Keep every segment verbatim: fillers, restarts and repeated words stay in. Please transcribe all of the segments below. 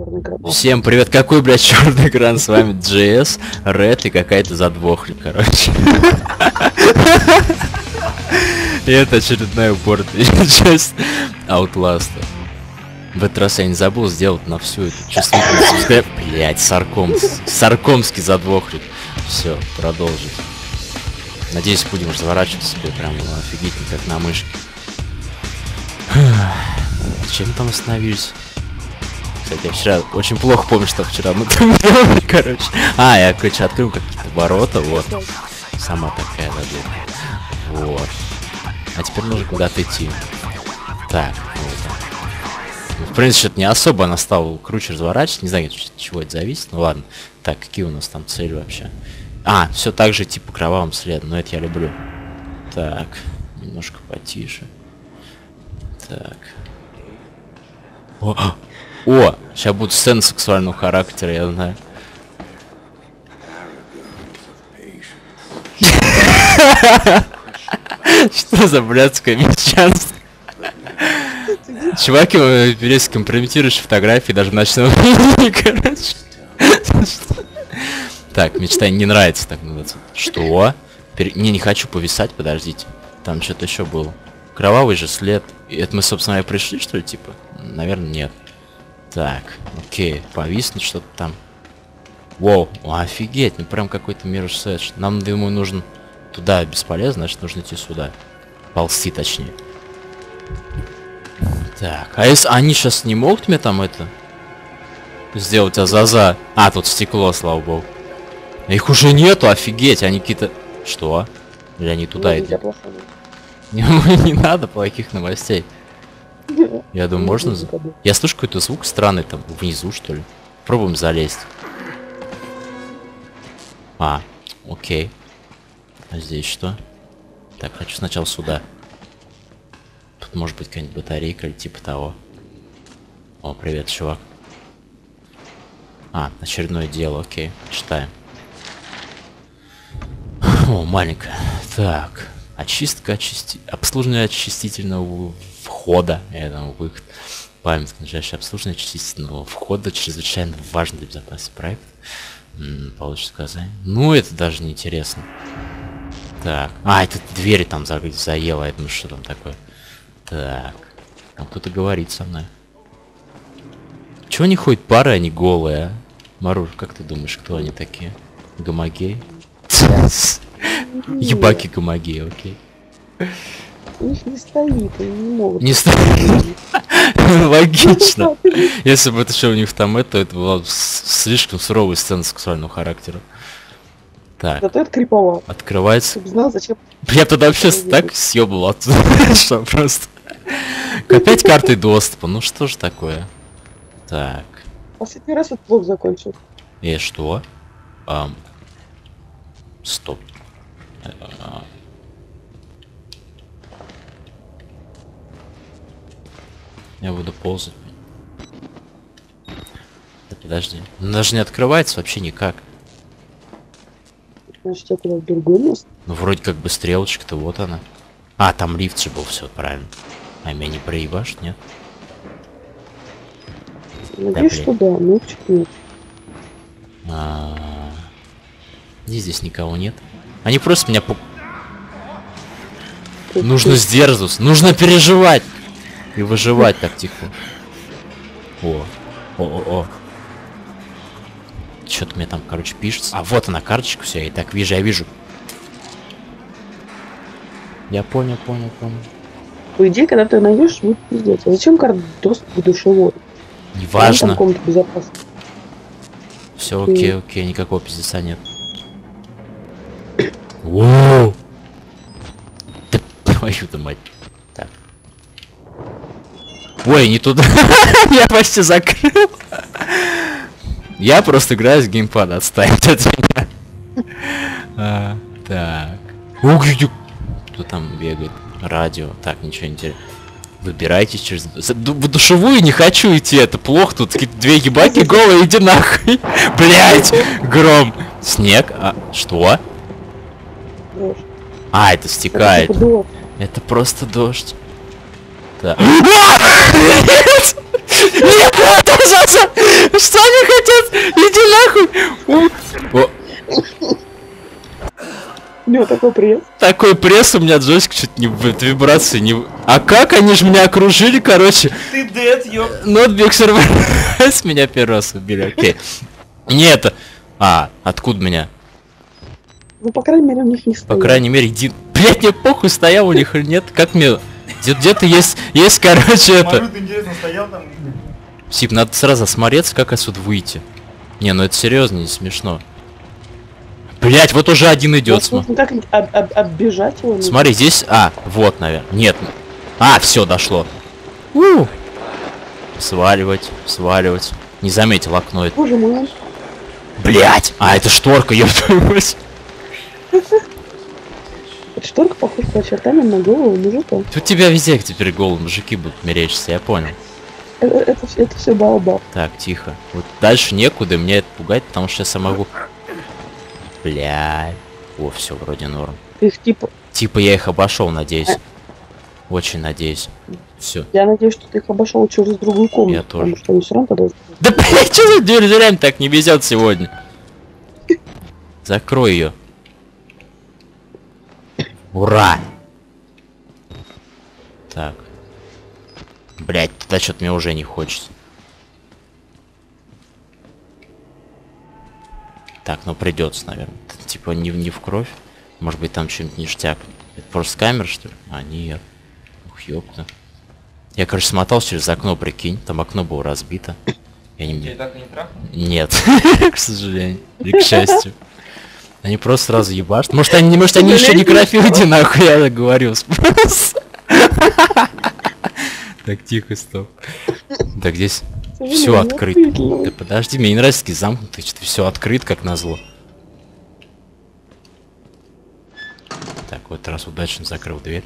Всем привет, какой, блядь, черный экран, с вами джей эс, Red и какая-то задвохлик, короче. И это очередная упорная часть Outlast. В этот раз я не забыл сделать на всю эту чувствительность. Блять, Сарком, Саркомский задвохлик. Все, продолжить. Надеюсь, будем разворачиваться себе прям офигительно, как на мышке. Чем там остановились? Кстати, я вчера очень плохо помню, что вчера мы там делали, короче. А, я, короче, открыл какие-то ворота, вот. Сама такая задумка. Вот. А теперь нужно куда-то идти. Так, вот. В принципе, это не особо она стала круче разворачивать. Не знаю, от чего это зависит. Ну ладно. Так, какие у нас там цели вообще? А, все так же типа кровавым следом, но это я люблю. Так, немножко потише. Так. О, о, сейчас будут сцены сексуального характера, я знаю. Что за блядское мещанство? Чуваки, вы берете компрометирующие фотографии даже в ночном виде, короче. Так, мечта не нравится так называется. Что? Не, не хочу повисать, подождите. Там что-то еще было. Кровавый же след. Это мы, собственно, и пришли, что ли, типа? Наверное, нет. Так, окей, повиснуть что-то там. Воу, офигеть, ну прям какой-то мир сэдж. Нам, думаю, нужен туда бесполезно, значит, нужно идти сюда. Ползти, точнее. Так, а если они сейчас не могут мне там это сделать азаза? А, тут стекло, слава богу. Их уже нету, офигеть, они какие-то... Что? Или они туда идут? Не, не надо плохих новостей. Я думаю, можно... Я слышу какой-то звук странный там внизу, что ли. Пробуем залезть. А, окей. А здесь что? Так, хочу сначала сюда. Тут может быть какая-нибудь батарейка или типа того. О, привет, чувак. А, очередное дело, окей. Читаем. О, маленькая. Так. Очистка, очисти... обслуживание очистительного входа. Это выход. Память, надлежащее обслуживание очистительного входа. Чрезвычайно важный для безопасности проект. М-м, получится сказание. Ну, это даже не интересно. Так. А, это двери там за... заело. Я думаю, что там такое. Так. Там кто-то говорит со мной. Чего они ходят пары, они голые, а? Маруш, как ты думаешь, кто они такие? Гомогей? Ебаки гомогей, окей. У них не стоит, они не могут. Не стоит. Логично. Если бы это еще у них там это, это была слишком суровая сцена сексуального характера. Так. Зато это крипово. Открывается. Знал, зачем. Я тогда вообще так съебал оттуда. Что просто. Опять картой доступа. Ну что ж такое? Так. Последний раз этот блок закончил. И что? Ам. Стоп. Я буду ползать. Да подожди. Ну, даже не открывается вообще никак. Значит, я куда в другое место. Ну вроде как бы стрелочка-то вот она. А, там лифт же был, все правильно. А меня не проебашь, нет? Надеюсь, да, что да, но чуть нет. А -а -а. Здесь никого нет. Они просто меня по... Нужно сдерживаться, нужно переживать и выживать так тихо. О, о, о, о. Что-то мне там, короче, пишется. А вот она, карточка вся, я так вижу, я вижу. Я понял, понял, понял. По идее, когда ты найдешь, будет пиздец. А зачем карта доступ к душевой? Неважно. Все Все окей, окей, никакого пиздеца нет. Воу! Да твою-то мать. Так. Ой, не туда. Я почти закрыл. Я просто играю с геймпада, отставить от меня. А, так. Ух, кто там бегает? Радио. Так, ничего не интересно. Выбирайтесь через... В душевую не хочу идти, это плохо. Тут какие-то две ебаки голые, иди нахуй. Блять, гром. Снег. А, что? Дождь. А, это стекает. Это, типа это просто дождь. Так. Нет! Нет, него такой пресс. Такой пресс у меня, джойстик чуть не в вибрации не... в- А как они же меня окружили, короче? Ты дед, ёп. Нотбик сервер с меня первый раз убили, окей. Не это... А, откуда меня? Ну, по крайней мере, у них не стоит. По крайней мере, иди... Блять, мне похуй, стоял у них или нет? Как мне... Где- Где-то есть, есть, короче, это... Марут, интересно, стоял там. Сип, надо сразу осмотреться, как отсюда выйти. Не, ну это серьезно, не смешно. Блять, вот уже один идет. Вот, ну, как об- об- оббежать его? нужно. Смотри, здесь... А, вот, наверное. Нет. А, все, дошло. У! Сваливать, сваливать. Не заметил окно это. Боже мой. Блять! А, это шторка, ёптать. Эта шторка похожа по очертаниям на голову мужика. Тут тебя везде теперь голые мужики будут мерещиться, я понял. Э, э, Это, всё- это все балбал. Так, тихо. Вот дальше некуда, меня это пугает, потому что сейчас я могу... Блядь. О, все, вроде норм. Их типа... Типа я их обошел, надеюсь. Очень надеюсь. Все. Я надеюсь, что ты их обошел через другую комнату. Я тоже. Потому что они все равно должны... Да блядь, что за дверь дверями так не везет сегодня? Закрой ее. Ура! Так. Блять, туда что-то мне уже не хочется. Так, ну придется, наверное. Типа не, не в кровь. Может быть там что-нибудь ништяк. Это просто камера, что ли? А, нет. Ух, ёпта. Я, короче, смотался через окно, прикинь. Там окно было разбито. Я не... Тебя так и не трахнул? Нет, к сожалению. И к счастью. Они просто сразу ебашат. Может они, может они еще не крофилди, нахуй, я так говорю. Так, тихо, стоп. Так, здесь все открыто. Да подожди, мне не нравится такие замкнутые, что-то все открыто, как назло. Так, вот раз удачно закрыл дверь.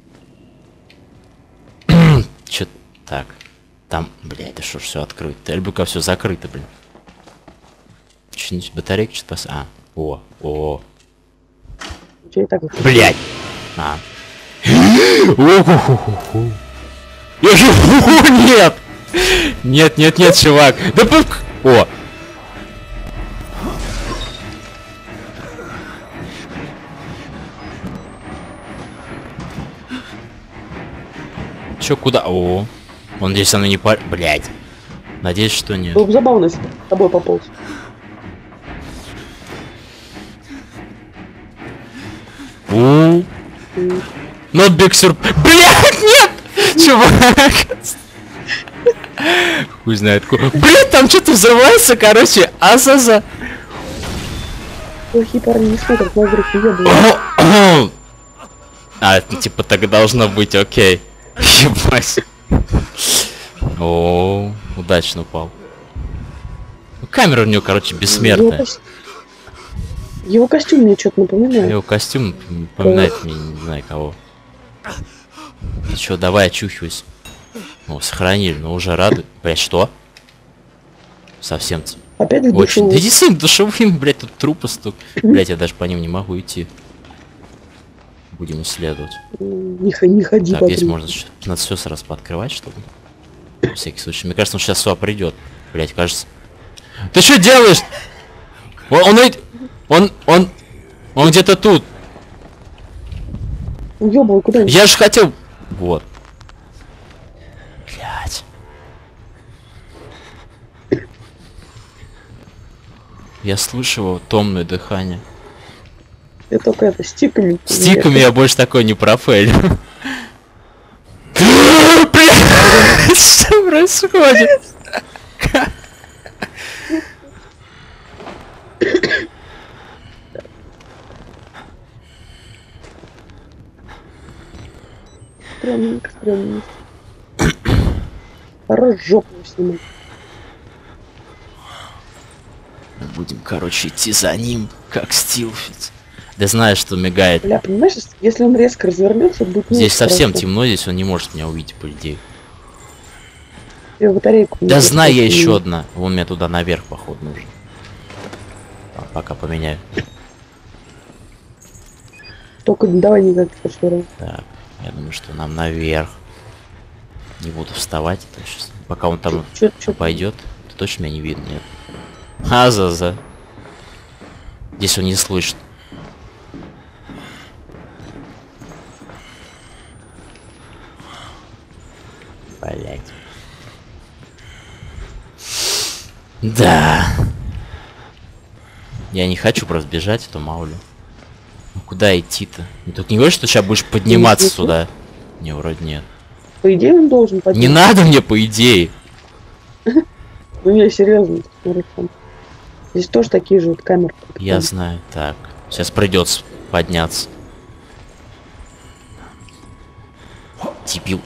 Че так? Там, блядь, да что ж все открыто? Я люблю, когда все закрыто, блин. Что-нибудь батарейки что-то пос... А, о, о, У тебя и так... блядь! А. О-ху-ху-ху-ху. Я же... Фу, нет! Нет, нет, нет, чувак! Да пук! О! Чё, куда? О! Он здесь со мной не пар... Блядь! Надеюсь, что нет. Было бы забавно, если бы с тобой пополз. У. Not big surprise. Блядь, нет! Чувак! Хуй знает куда. Блядь, там что-то взрывается, короче. Азаза. Плохие парни не смотрят на взрыв, ёбаный. А, это типа так должно быть, окей. Ебать. О, удачно упал. Ну, камера у него, короче, Его, бессмертная. кос- Его костюм мне что-то напоминает. Его костюм напоминает мне не знаю кого. Ты чё, давай очухивайся. Ну, сохранили, но уже рады. Блять, что? Совсем. ц- Опять в Очень. душу. Да иди сын, душевым, блять, тут трупы стук. Блять, я даже по ним не могу идти. Будем исследовать. Не, х- не ходи Так, по здесь трупу. можно ш- надо все сразу пооткрывать, чтобы. На всякий случай. Мне кажется, он сейчас сюда придет. Блять, кажется. Ты что делаешь? Он, он, ведь- он, он, он где-то тут. Ёбал, куда? Я же хотел. Вот. Блять. Я слышу его томное дыхание. Я только это, стиками. Стиками я больше такой не профейлю. Блядь, что происходит? Стрёмненько, стрёмненько. Хорош жопу снимать. Будем, короче, идти за ним, как стилфиц. Да знаешь, что мигает. Бля, понимаешь, если он резко развернется, будет не Здесь очень совсем хорошо. темно, здесь он не может меня увидеть, по идее. Я батарейку не Да знаю, знаю, я сколько еще мне. одна. Вон мне туда наверх, походу, нужен. А, пока поменяю. Только давай не как прошлый раз. Так, я думаю, что нам наверх. Не буду вставать, это сейчас. Пока он там Чё, чё, пойдет, то точно меня не видно, нет. А, за за. Здесь он не слышит. Да. Я не хочу просто бежать, а то мало ли. Ну, куда идти-то? Ну, тут не говоришь, что сейчас будешь подниматься сюда? Не, вроде нет. По идее он должен подняться. Не надо мне, по идее. Ну я серьезно, смотри, там. Здесь тоже такие же вот камеры. как Я там. знаю. Так, сейчас придется подняться. Дебил.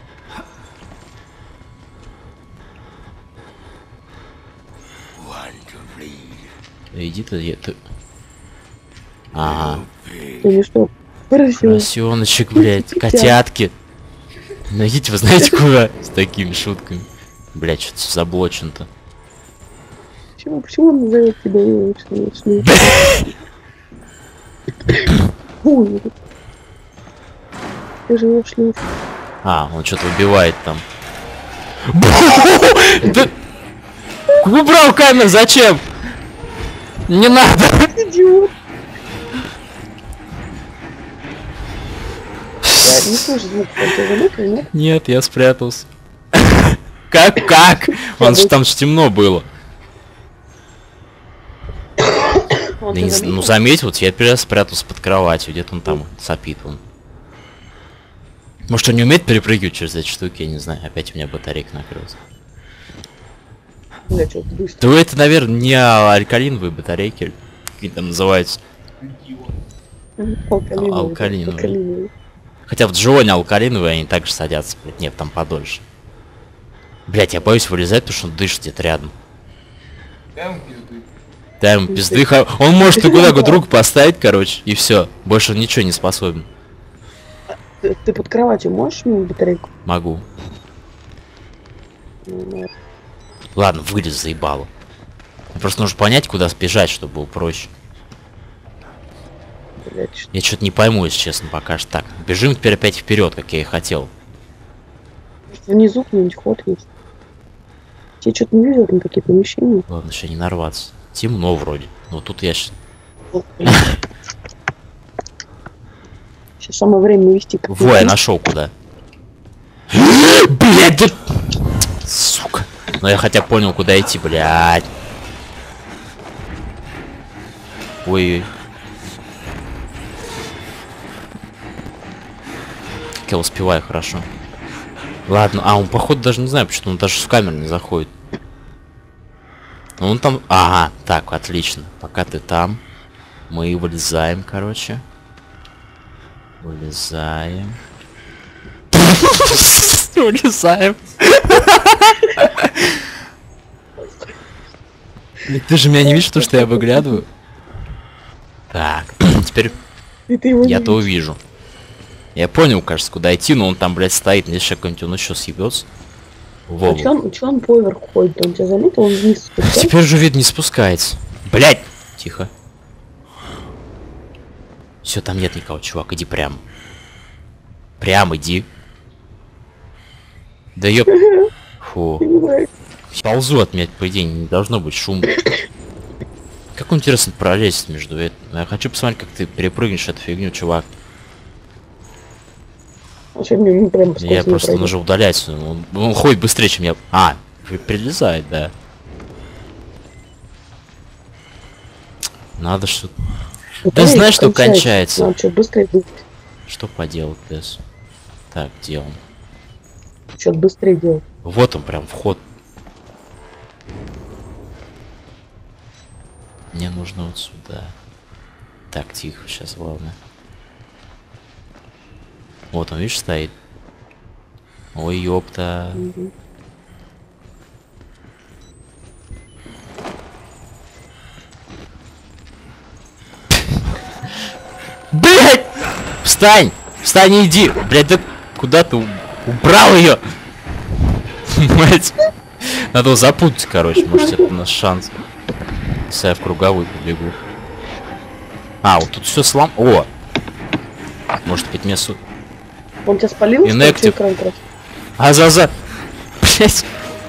Да иди ты, я- ты. Ага. Ты не что? Поросенок. Поросеночек, блядь, котятки. Ну идите вы знаете куда с такими шутками. Блядь, что-то заблочен-то. Почему, почему он назовет тебя Ивочкой? Ой, ты живешь шлюх. А, он что-то убивает там. Да... Убрал камеру, зачем? Не надо. Идиот. Я не слышу звук, он тебя заметил, нет? Нет, я спрятался. Как, как? Он же там ж темно было. Он Да тебя не, з- заметил? ну заметь, вот я теперь спрятался под кроватью, где-то он там сопит он. Может он не умеет перепрыгивать через эти штуки, я не знаю. Опять у меня батарейка накрылась. Бля, что-то быстро. Да это, наверное, не алкалиновые батарейки, какие там называются. Алкалиновый. алкалиновый. Алкалиновый. Хотя в Джоне алкалиновые, они также садятся. Блядь, нет, там подольше. Блять, я боюсь вылезать, потому что он дышит где-то рядом. Прям пизды. Да, ему пизды. ха- Он может туда друг поставить, короче, и все. Больше он ничего не способен. Ты, ты под кроватью можешь мне батарейку? Могу. Ну, ну, Ладно, вылез, заебало. Просто нужно понять, куда сбежать, чтобы было проще. блядь, что- Я что-то не пойму, если честно, пока что так. Бежим теперь опять вперед, как я и хотел. Может, внизу где-нибудь ход есть? Я что-то не видел там такие помещения. Ладно, еще не нарваться. Темно вроде. Но тут я щ- Сейчас самое время вести. Во, я нашел куда. Блять, да... Сука. Но я хотя понял, куда идти, блядь. Ой. Как я успеваю хорошо. Ладно, а он походу даже не знаю, почему он даже в камеру не заходит. Ну, он там... Ага, так, отлично. Пока ты там, мы вылезаем, короче. Вылезаем. Вылезаем. Блин, ты же меня не видишь, потому что я выглядываю. Так, теперь И ты его не я-то видишь. увижу. Я понял, кажется, куда идти, но он там, блядь, стоит. Если какой-нибудь он еще съебется. А Вова. чё он, чё он поверху ходит? Он тебя заметил? Он вниз спускается? Теперь же вид не спускается. Блядь! Тихо. Все, там нет никого, чувак, иди прям. Прям иди. Да ёп. Фу. Понимаешь? Ползу от меня, по идее, не должно быть шума. Как он, интересно, пролезет между этим? Я хочу посмотреть, как ты перепрыгнешь эту фигню, чувак. А чё мне ну, прям сквозь Я не просто пройдёт? нужно удаляться. Он, он ходит быстрее, чем я. А, прилезает, да. Надо что-то. Ну, Да конечно, знаешь, что кончается. Надо что быстрее делать. Что поделать, Тесс? Так, делаем. Что-то быстрее делать. Вот он прям вход. Мне нужно вот сюда. Так, тихо, сейчас, главное. Вот он, видишь, стоит. Ой, ёпта. Мгм. Блять! Встань! Встань и иди! Блять, да куда ты у- убрал ее? Мать! Надо его запутать, короче, может это у нас шанс. Если я в круговую побегу. А, вот тут все слом. О! Может быть, мне су... Он тебя спалил? что ли, Inactive. чё экран красный? А за за. Блять.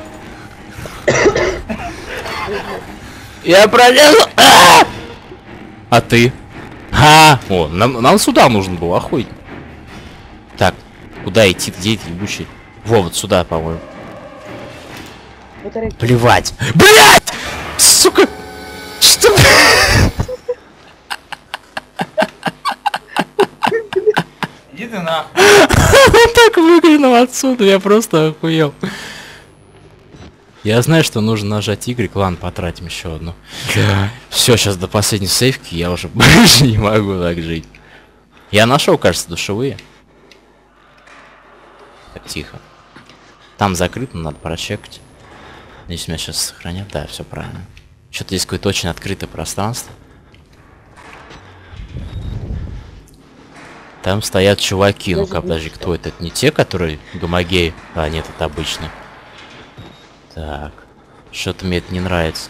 Я пролезу. А! А ты? А, о, нам, нам сюда нужен был, охуеть. Так, куда идти, где эти ебучие? Во, вот сюда, по-моему. Батарейка. Плевать. Блять! сука! Что? Иди ты нахуй. Он так выглянул отсюда, я просто охуел. Я знаю, что нужно нажать Y, ладно, потратим еще одну. Все, сейчас до последней сейвки я уже больше не могу так жить. Я нашел, кажется, душевые. Так, тихо. Там закрыто, надо прочекать. Здесь меня сейчас сохранят, да, все правильно. Что-то здесь какое-то очень открытое пространство. Там стоят чуваки, ну-ка, подожди, кто это? Это не те, которые гомогеи? А, нет, это обычные. Так, что-то мне это не нравится.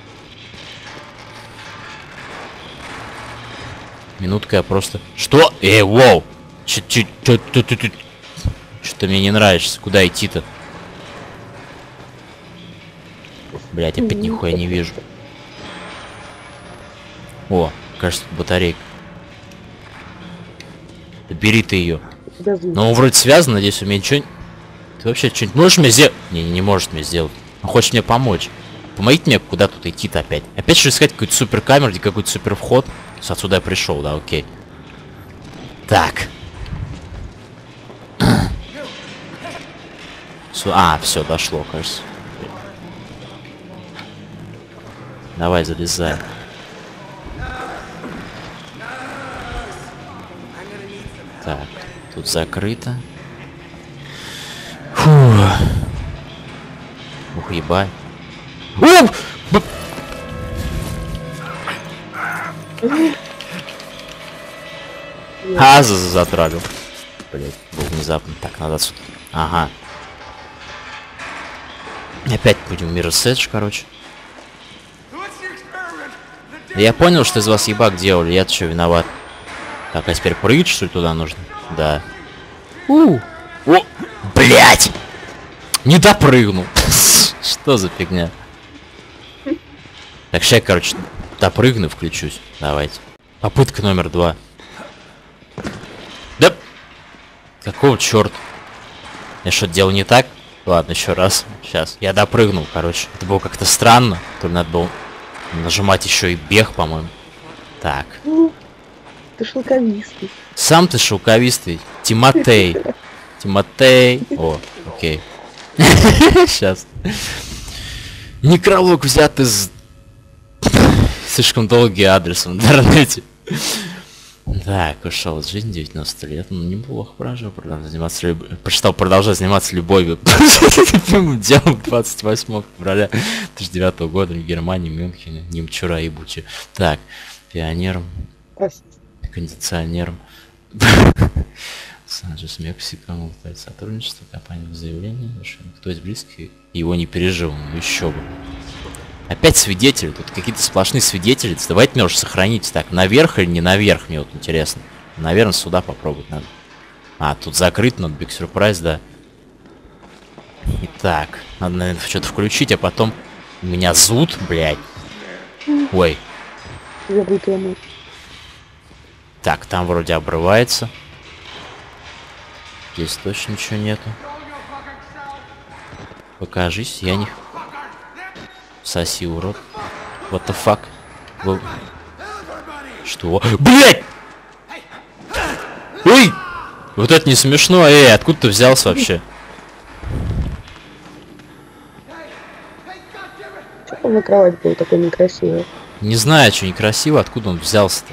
Минутка, я просто... Что? Эй, воу! Что-то мне не нравится. Куда идти-то? Блять, опять нихуя не вижу. О, кажется, тут батарейка. Да бери ты ее. Но он вроде связан, надеюсь, у меня ничего... Ты вообще что-нибудь можешь мне сделать? Не, не может мне сделать. Он хочет мне помочь. Помогите мне, куда тут идти-то опять. Опять что искать какую-то супер камеру, где какой-то супер вход. С отсюда я пришел, да, окей. Так. А, все, дошло, кажется. Давай, залезай. Так, тут закрыто. Фу. Ух, ебать. А, за затравил. Блять, был внезапно. Так, надо отсюда. Ага. Опять будем Mirror's Edge, короче. Я понял, что из вас ебак делали, я-то что, виноват. Так, а теперь прыгать, что ли, туда нужно? Да. У, о, блять! Не допрыгнул. Что за фигня? Так, сейчас, короче, допрыгну, включусь. Давайте. Попытка номер два. Да! Какого черта? Я что, делал не так? Ладно, еще раз. Сейчас. Я допрыгнул, короче. Это было как-то странно. То ли надо было нажимать еще и бег, по-моему. Так. Ты шелковистый. Сам ты шелковистый. Тимотей. Тимотей. О, окей. Сейчас. Некролог взят из... Слишком долгий адрес в интернете. Так, ушел из жизни, девяносто лет. Ну, неплохо прожил, продолжал заниматься люб... Прочитал, продолжать заниматься любовью. Делом двадцать восьмого февраля две тысячи девятого года в Германии, Мюнхене, Немчура и Бучи. Так, пионером, кондиционером. Санджес Мексика, сотрудничество, компания заявление, кто из близких его не пережил, ну еще бы. Опять свидетели, тут какие-то сплошные свидетели. Давайте мне уже сохранить. Так, наверх или не наверх, мне вот интересно. Наверное, сюда попробовать надо. А, тут закрыт, надо Big Surprise, да. Итак, надо, наверное, что-то включить, а потом меня зовут, блядь. Ой. Так, там вроде обрывается. Здесь точно ничего нету. Покажись, я не... Соси, урод. What the fuck? Вы... Что? Блять! Ой! Вот это не смешно, эй, откуда ты взялся вообще? Что там на кровать было такое некрасивое? Не знаю, что некрасиво, откуда он взялся-то.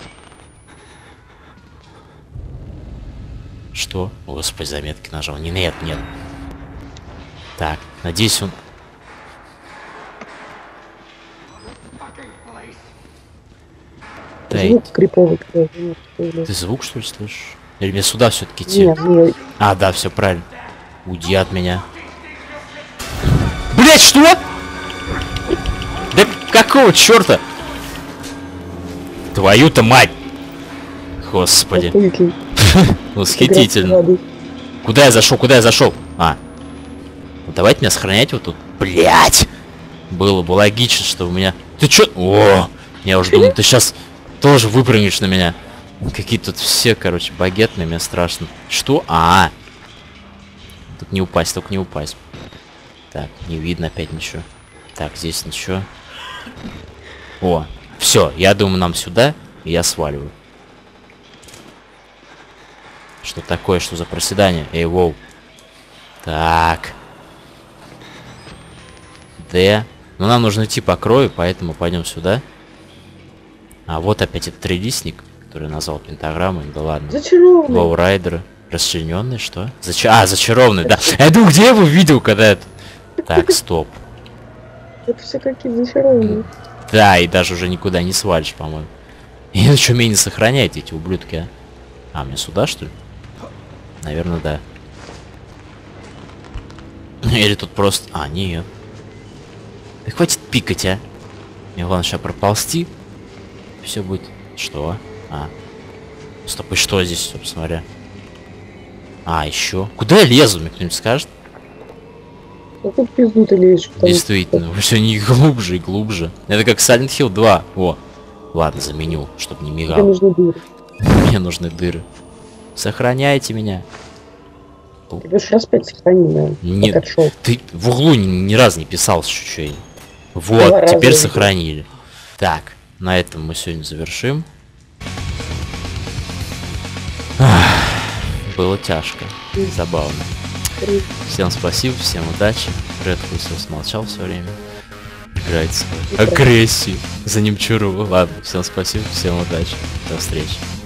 Что? О, господи, заметки нажал. Не, нет, нет. Так, надеюсь, он... Звук криповый. Ты звук, что ли, слышишь? Или мне сюда все-таки идти? Нет, нет. А, да, все правильно. Уйди от меня. Блять, что? Да какого черта? Твою-то мать! Господи. Восхитительно. Куда я зашел? Куда я зашел? А. Ну, давайте меня сохранять вот тут. Блять! Было бы логично, что у меня... Ты чё? О! Я уже думал, ты сейчас тоже выпрыгнешь на меня. Какие тут все, короче, багетные, мне страшно. Что? А, -а, а. Тут не упасть, только не упасть. Так, не видно опять ничего. Так, здесь ничего. О, все, я думаю, нам сюда, и я сваливаю. Что такое, что за проседание? Эй, воу. Так. Д. Ну, нам нужно идти по крою, поэтому пойдем сюда. А вот опять этот трилистник, который я назвал пентаграммой. Да ладно. Зачарованный. Лоурайдеры. Расчлененный, что? Зач... А, зачарованный, да. Я думаю, где я его видел, когда это... Так, стоп. Это все какие-то зачарованные. Да, и даже уже никуда не свалишь, по-моему. И еще меня не сохраняют эти ублюдки, а? А, мне сюда, что ли? Наверное, да. Или тут просто... А, нет. Да хватит пикать, а. Мне главное сейчас проползти. Все будет... Что? А. Стоп, и что здесь, собственно говоря? А, еще. Куда я лезу, мне кто-нибудь скажет? А тут пизду ты лезешь. потому что- Действительно, все не глубже и глубже. Это как Silent Hill два. О, ладно, заменю, чтобы не Тебе мигал. нужны дыры. Мне нужны дыры. Сохраняйте меня. Ты будешь раз пять сохрани, наверное. Нет. Как отшел. Ты в углу ни, ни разу не писал чуть-чуть. Вот, Два раза теперь я сохранили. Так, на этом мы сегодня завершим. Ах, было тяжко, забавно. Всем спасибо, всем удачи. Ред Хуйсов смолчал все время. Играет свою агрессию. За ним чуру. Ладно, всем спасибо, всем удачи. До встречи.